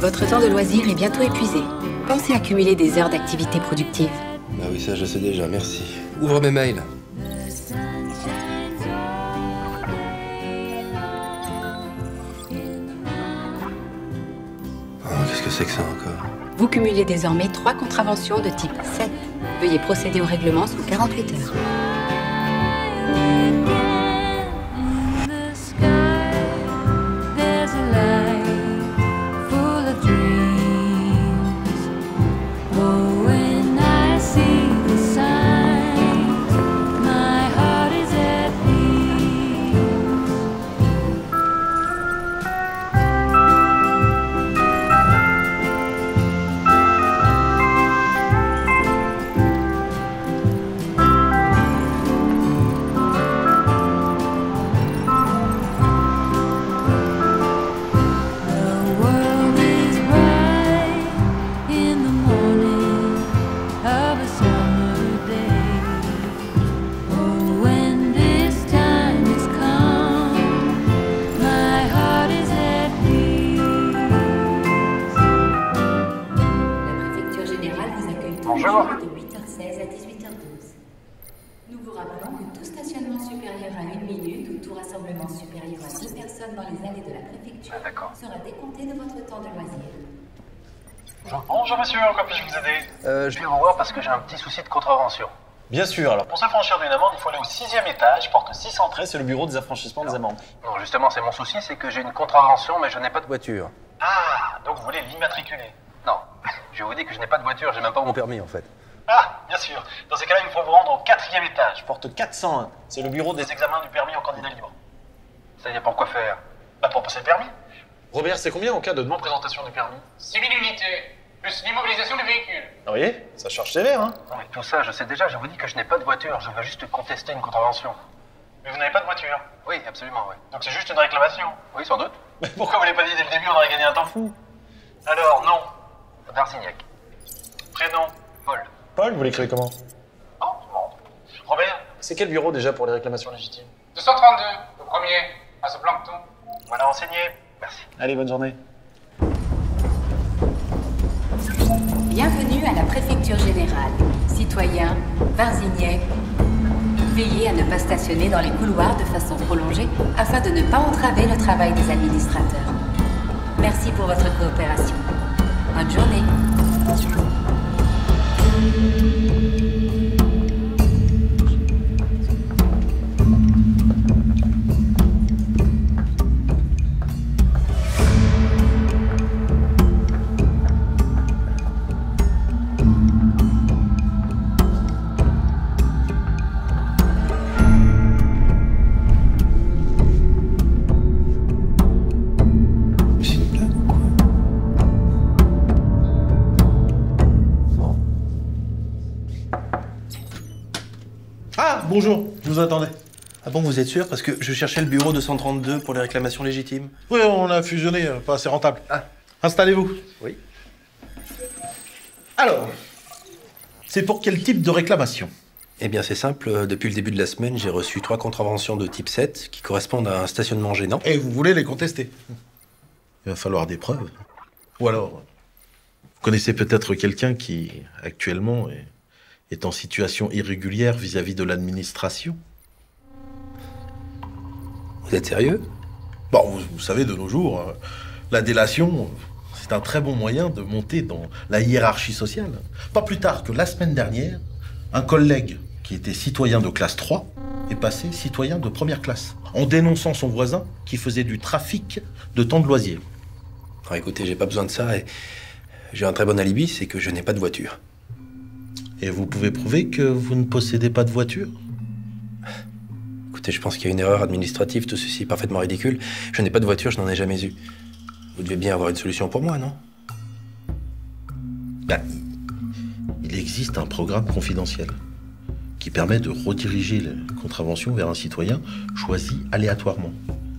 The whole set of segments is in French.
Votre temps de loisir est bientôt épuisé. Pensez à cumuler des heures d'activité productive. Ah oui, ça je sais déjà, merci. Ouvre mes mails. Oh, qu'est-ce que c'est que ça encore? Vous cumulez désormais 3 contraventions de type 7. Veuillez procéder au règlement sous 48 heures. Bonjour. De 8h16 à 18h12. Nous vous rappelons que tout stationnement supérieur à 1 minute ou tout rassemblement supérieur à 2 personnes dans les allées de la préfecture sera décompté de votre temps de loisir. Bonjour monsieur, en quoi puis-je vous aider? Je viens vous voir parce que j'ai un petit souci de contravention. Bien sûr, alors pour s'affranchir d'une amende, il faut aller au 6e étage, porte 613, c'est le bureau des affranchissements des amendes. Non, justement, c'est mon souci, c'est que j'ai une contravention, mais je n'ai pas de voiture. Ah, donc vous voulez l'immatriculer? Non, je vous dis que je n'ai pas de voiture, j'ai même pas mon permis en fait. Ah, bien sûr. Dans ces cas-là, il faut vous rendre au 4e étage, porte 401. C'est le bureau des examens du permis au candidat libre. Ça y est, pour quoi faire? Bah pour passer le permis. Robert, c'est combien en cas de non-présentation du permis? 6 000 unités, plus l'immobilisation du véhicule. Ah, vous voyez, ça charge sévère, hein? Non, mais tout ça, je sais déjà, je vous dis que je n'ai pas de voiture, je veux juste contester une contravention. Mais vous n'avez pas de voiture. Oui, absolument, oui. Donc c'est juste une réclamation. Oui, sans doute. Mais pourquoi vous l'avez pas dit dès le début, on aurait gagné un temps fou. Alors, non. Varsignac. Prénom? Paul. Paul, vous l'écrivez comment? Oh, bon. Robert, c'est quel bureau déjà pour les réclamations légitimes? 232, le premier, à ce plancton. Voilà, renseigné. Merci. Allez, bonne journée. Bienvenue à la préfecture générale. Citoyens, Varsignet, veillez à ne pas stationner dans les couloirs de façon prolongée afin de ne pas entraver le travail des administrateurs. Merci pour votre coopération. Bonne journée. C'est une blague ou quoi? Ah, bonjour, je vous attendais. Ah bon, vous êtes sûr? Parce que je cherchais le bureau 232 pour les réclamations légitimes. Oui, on a fusionné, pas assez rentable. Ah. Installez-vous. Oui. Alors, c'est pour quel type de réclamation? Eh bien, c'est simple. Depuis le début de la semaine, j'ai reçu 3 contraventions de type 7 qui correspondent à un stationnement gênant. Et vous voulez les contester? Il va falloir des preuves. Ou alors, vous connaissez peut-être quelqu'un qui, actuellement, est en situation irrégulière vis-à-vis de l'administration? Vous êtes sérieux? Bon, vous savez, de nos jours, la délation, c'est un très bon moyen de monter dans la hiérarchie sociale. Pas plus tard que la semaine dernière, un collègue qui était citoyen de classe 3 est passé citoyen de première classe, en dénonçant son voisin qui faisait du trafic de temps de loisirs. Alors écoutez, j'ai pas besoin de ça et j'ai un très bon alibi, c'est que je n'ai pas de voiture. Et vous pouvez prouver que vous ne possédez pas de voiture? Écoutez, je pense qu'il y a une erreur administrative, tout ceci est parfaitement ridicule. Je n'ai pas de voiture, je n'en ai jamais eu. Vous devez bien avoir une solution pour moi, non? Ben, il existe un programme confidentiel qui permet de rediriger les contraventions vers un citoyen choisi aléatoirement.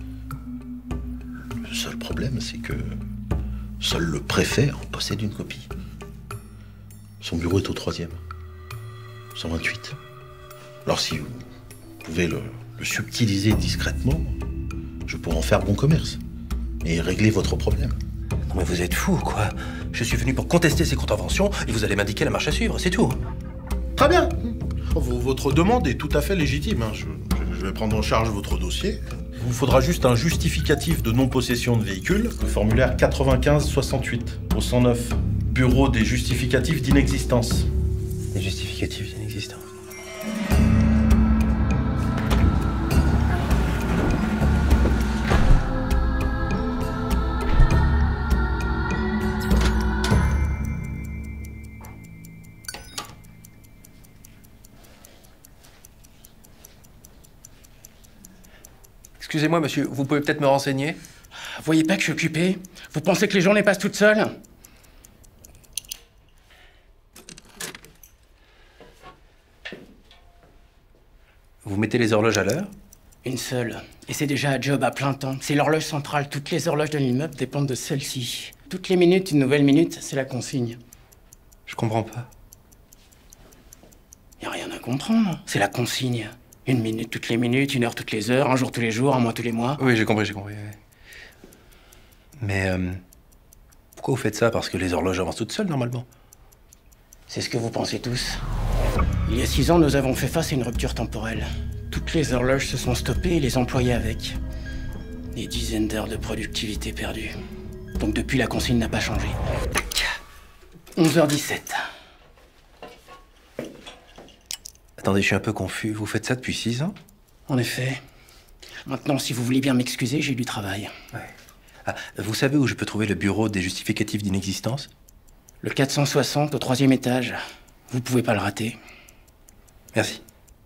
Le seul problème, c'est que seul le préfet en possède une copie. Son bureau est au 3e, 128. Alors si vous pouvez le subtiliser discrètement, je pourrais en faire bon commerce et régler votre problème. Non mais vous êtes fou, quoi. Je suis venu pour contester ces contraventions et vous allez m'indiquer la marche à suivre, c'est tout. Très bien. Votre demande est tout à fait légitime. Je vais prendre en charge votre dossier. Il vous faudra juste un justificatif de non-possession de véhicule, le formulaire 9568 au 109, bureau des justificatifs d'inexistence. Des justificatifs d'inexistence. Excusez-moi, monsieur, vous pouvez peut-être me renseigner? Vous voyez pas que je suis occupé? Vous pensez que les journées passent toutes seules? Vous mettez les horloges à l'heure? Une seule. Et c'est déjà un job à plein temps. C'est l'horloge centrale. Toutes les horloges de l'immeuble dépendent de celle-ci. Toutes les minutes, une nouvelle minute, c'est la consigne. Je comprends pas. Y a rien à comprendre. C'est la consigne. Une minute toutes les minutes, une heure toutes les heures, un jour tous les jours, un mois tous les mois. Oui, j'ai compris. Oui. Mais pourquoi vous faites ça? Parce que les horloges avancent toutes seules, normalement. C'est ce que vous pensez tous. Il y a 6 ans, nous avons fait face à une rupture temporelle. Toutes les horloges se sont stoppées et les employés avec. Des dizaines d'heures de productivité perdues. Donc depuis, la consigne n'a pas changé. Tac. 11h17. Attendez, je suis un peu confus. Vous faites ça depuis 6 ans? En effet. Maintenant, si vous voulez bien m'excuser, j'ai du travail. Ouais. Ah, vous savez où je peux trouver le bureau des justificatifs d'inexistence? Le 460 au 3e étage. Vous pouvez pas le rater. Merci.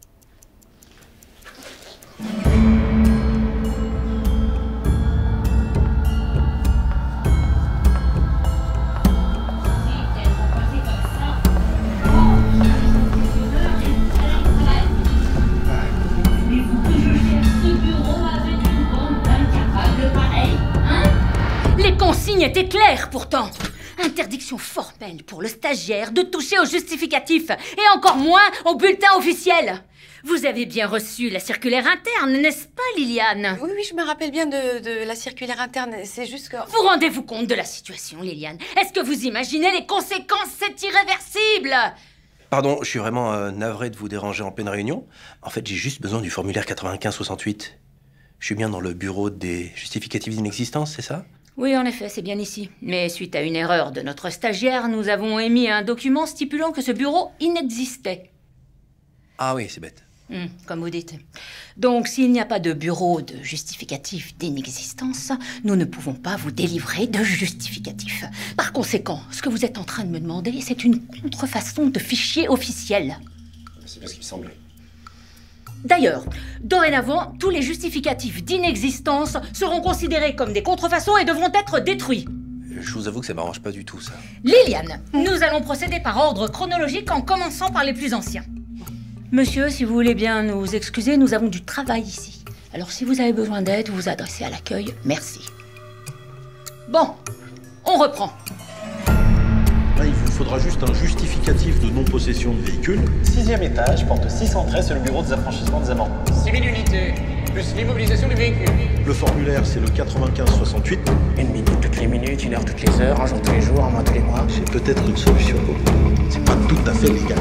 Les consignes étaient claires pourtant. Interdiction formelle pour le stagiaire de toucher au justificatif et encore moins au bulletin officiel. Vous avez bien reçu la circulaire interne, n'est-ce pas, Liliane? Oui, je me rappelle bien de la circulaire interne. C'est juste que... Vous rendez-vous compte de la situation, Liliane? Est-ce que vous imaginez les conséquences? C'est irréversible. Pardon, je suis vraiment navré de vous déranger en pleine réunion. En fait, j'ai juste besoin du formulaire 9568. Je suis bien dans le bureau des justificatifs d'inexistence, c'est ça? Oui, en effet, c'est bien ici. Mais suite à une erreur de notre stagiaire, nous avons émis un document stipulant que ce bureau inexistait. Ah oui, c'est bête. Comme vous dites. Donc, s'il n'y a pas de bureau de justificatif d'inexistence, nous ne pouvons pas vous délivrer de justificatif. Par conséquent, ce que vous êtes en train de me demander, c'est une contrefaçon de fichier officiel. C'est bien ce qui me semblait. D'ailleurs, dorénavant, tous les justificatifs d'inexistence seront considérés comme des contrefaçons et devront être détruits. Je vous avoue que ça m'arrange pas du tout, ça. Liliane, nous allons procéder par ordre chronologique en commençant par les plus anciens. Monsieur, si vous voulez bien nous excuser, nous avons du travail ici. Alors si vous avez besoin d'aide, vous vous adressez à l'accueil. Merci. Bon, on reprend. Là, il vous faudra juste un justificatif de non-possession de véhicule. 6e étage, porte 613, c'est le bureau des affranchissements des amants. 6000 unités, plus l'immobilisation du véhicule. Le formulaire, c'est le 9568. Une minute toutes les minutes, une heure toutes les heures, un jour tous les jours, un mois tous les mois. C'est peut-être une solution pour vous. C'est pas tout à fait légal.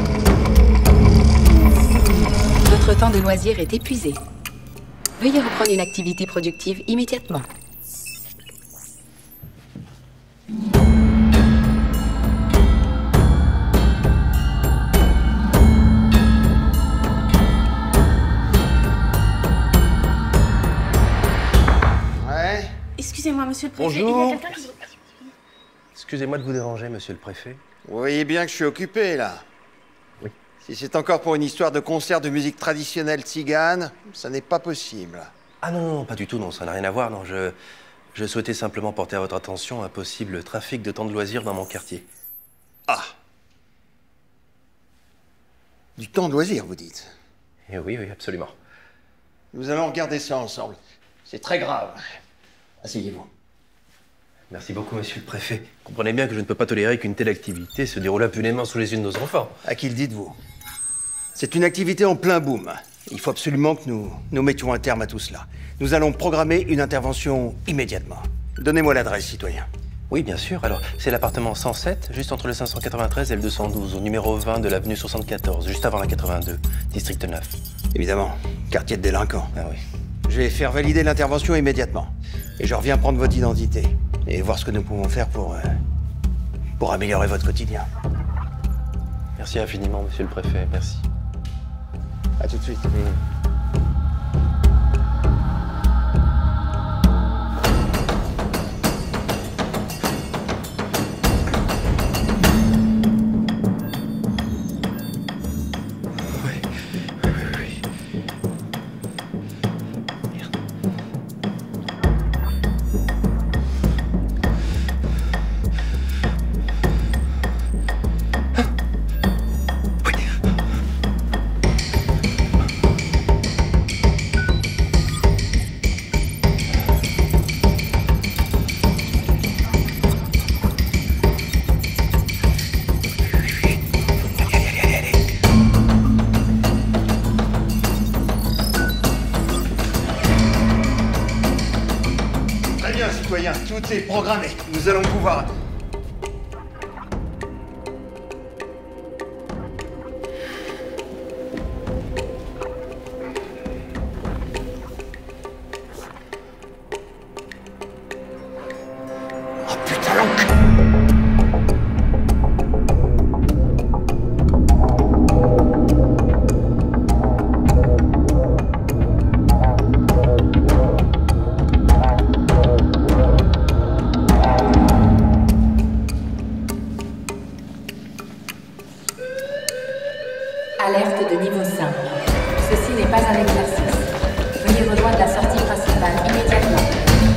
Votre temps de loisir est épuisé. Veuillez reprendre une activité productive immédiatement. Ouais. Excusez-moi, monsieur le préfet. Bonjour. Il y a quelqu'un qui... Excusez-moi de vous déranger, monsieur le préfet. Vous voyez bien que je suis occupé, là. Oui. Si c'est encore pour une histoire de concert de musique traditionnelle tzigane, ça n'est pas possible. Ah non, pas du tout, non, ça n'a rien à voir, non. Je souhaitais simplement porter à votre attention un possible trafic de temps de loisirs dans mon quartier. Ah. Du temps de loisir, vous dites? Eh oui, absolument. Nous allons regarder ça ensemble. C'est très grave. Asseyez-vous. Merci beaucoup, monsieur le préfet. Comprenez bien que je ne peux pas tolérer qu'une telle activité se déroule impunément sous les yeux de nos enfants. À qui le dites-vous? C'est une activité en plein boom. Il faut absolument que nous mettions un terme à tout cela. Nous allons programmer une intervention immédiatement. Donnez-moi l'adresse, citoyen. Oui, bien sûr. Alors, c'est l'appartement 107, juste entre le 593 et le 212, au numéro 20 de l'avenue 74, juste avant la 82, district 9. Évidemment, quartier de délinquants. Ah oui. Je vais faire valider l'intervention immédiatement. Et je reviens prendre votre identité. Et voir ce que nous pouvons faire pour améliorer votre quotidien. Merci infiniment, monsieur le préfet. Merci. À tout de suite. Tout est programmé. Nous allons pouvoir... Oh putain, l'encre! Alerte de niveau 5. Ceci n'est pas un exercice. Veuillez rejoindre la sortie principale immédiatement.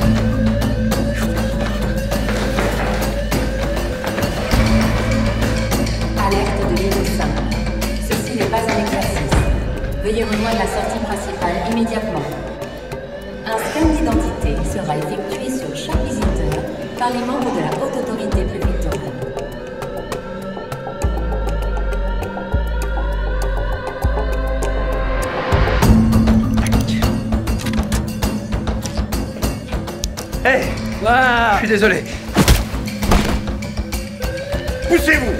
Alerte de niveau 5. Ceci n'est pas un exercice. Veuillez rejoindre la sortie principale immédiatement. Un scan d'identité sera effectué sur chaque visiteur par les membres de la haute autorité préfectorale. Hé! Je suis désolé. Poussez-vous!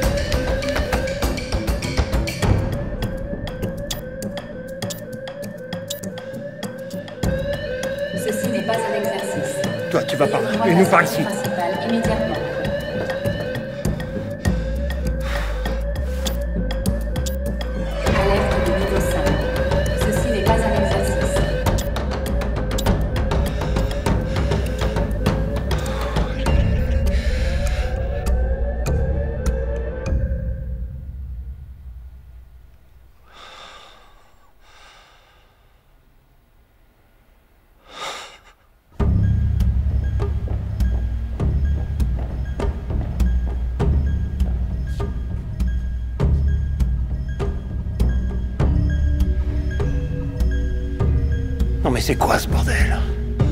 Ceci n'est pas un exercice. Toi, tu vas par là. Et nous par ici. Principale immédiatement. Alerte de niveau 5. Ceci n'est pas un exercice. Non mais c'est quoi ce bordel?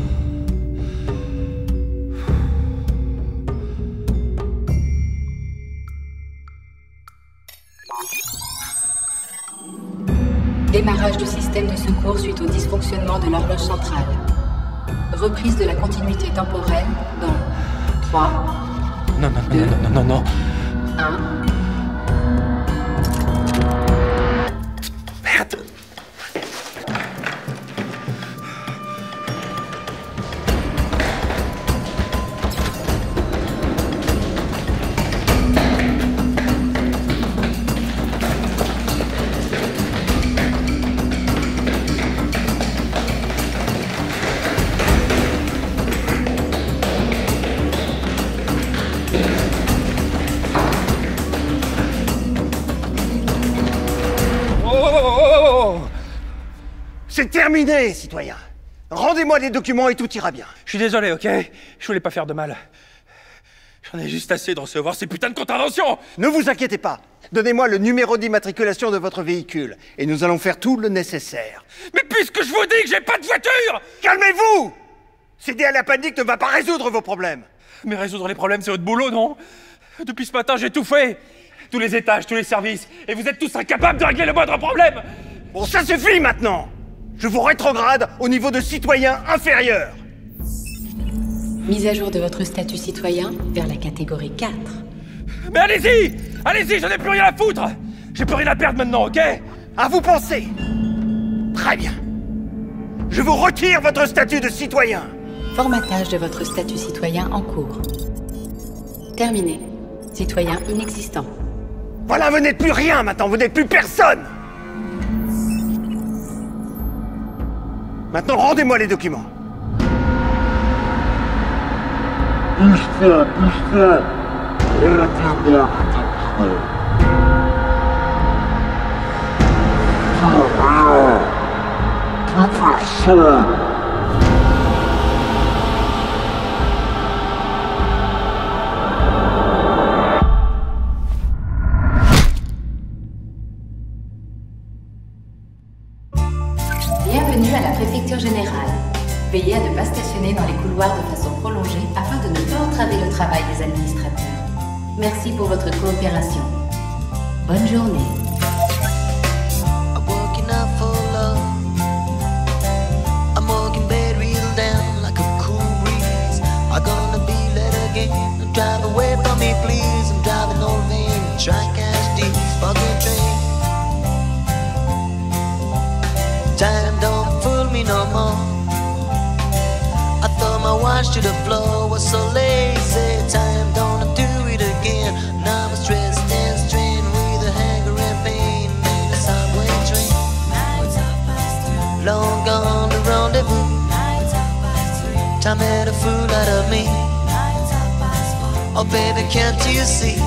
Démarrage du système de secours suite au dysfonctionnement de l'horloge centrale. Reprise de la continuité temporelle dans 3, Non, 1... Merde! C'est terminé, citoyen. Rendez-moi les documents et tout ira bien. Je suis désolé, ok? Je voulais pas faire de mal. J'en ai juste assez de recevoir ces putains de contraventions! Ne vous inquiétez pas. Donnez-moi le numéro d'immatriculation de votre véhicule et nous allons faire tout le nécessaire. Mais puisque je vous dis que j'ai pas de voiture! Calmez-vous! Céder à la panique ne va pas résoudre vos problèmes. Mais résoudre les problèmes, c'est votre boulot, non? Depuis ce matin, j'ai tout fait. Tous les étages, tous les services. Et vous êtes tous incapables de régler le moindre problème! Bon, ça suffit maintenant! Je vous rétrograde au niveau de citoyen inférieur. Mise à jour de votre statut citoyen vers la catégorie 4. Mais allez-y! Allez-y, je n'ai plus rien à foutre! J'ai plus rien à perdre maintenant, ok? À vous penser. Très bien. Je vous retire votre statut de citoyen. Formatage de votre statut citoyen en cours. Terminé. Citoyen inexistant. Voilà, vous n'êtes plus rien maintenant, vous n'êtes plus personne. Maintenant, rendez-moi les documents. Bienvenue à la préfecture générale. Veillez à ne pas stationner dans les couloirs de façon prolongée afin de ne pas entraver le travail des administrateurs. Merci pour votre coopération. Bonne journée. Drive away from me, please. I'm driving over in tri-cast deep fucking train. Time don't fool me no more. I thought my watch to the floor was so lazy. Time don't do it again. Now I'm stressed and strained with a hanger and pain in the subway train. Long gone the rendezvous. Time had a fool out of me. Oh baby, can't you see?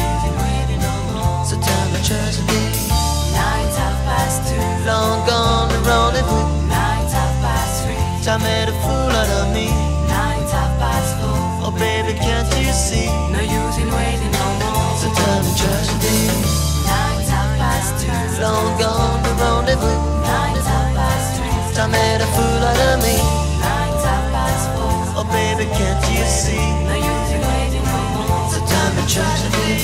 So time to charge the day. 2:09. Long gone the rendezvous. 3:09. Time made a fool out of me. 4:09. Oh baby, can't you see? No use in waiting no more. So time to charge the day. 2:09. Long gone the rendezvous. 3:09. Time made a fool out of me. 4:09. Oh baby, can't you see? No use in waiting. Time to charge the day.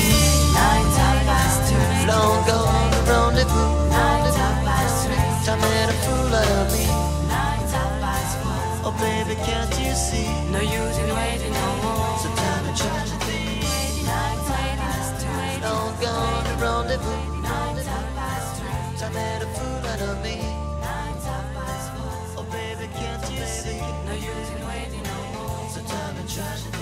2:09. Long gone the rendezvous. 2:09. Time made a fool out of me. 2:09. Oh baby, can't you see? No use in waiting no more. So time to charge the day. 2:09. Long gone the rendezvous. 2:09. Time made a fool out of me. 2:09. Oh baby, can't you see? No use in waiting no more. So time to charge the day.